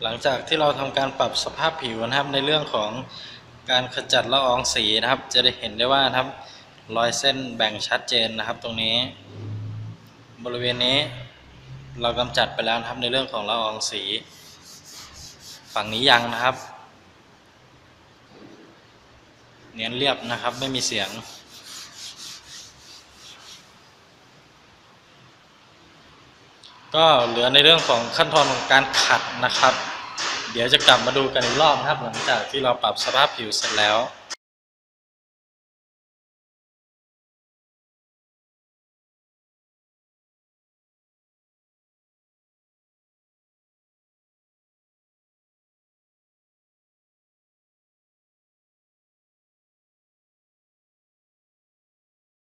หลังจากที่เราทำการปรับสภาพผิวนะครับในเรื่องของการขจัดละอองสีนะครับ จะได้เห็นได้ว่านะครับรอยเส้นแบ่งชัดเจนนะครับตรงนี้บริเวณนี้เรากำจัดไปแล้วนะครับในเรื่องของละอองสีฝั่งนี้ยังนะครับเนียนเรียบนะครับไม่มีเสียงก็เหลือในเรื่องของขั้นตอนของการขัดนะครับเดี๋ยวจะกลับมาดูกันอีกรอบนะครับหลังจากที่เราปรับสภาพผิวเสร็จแล้ว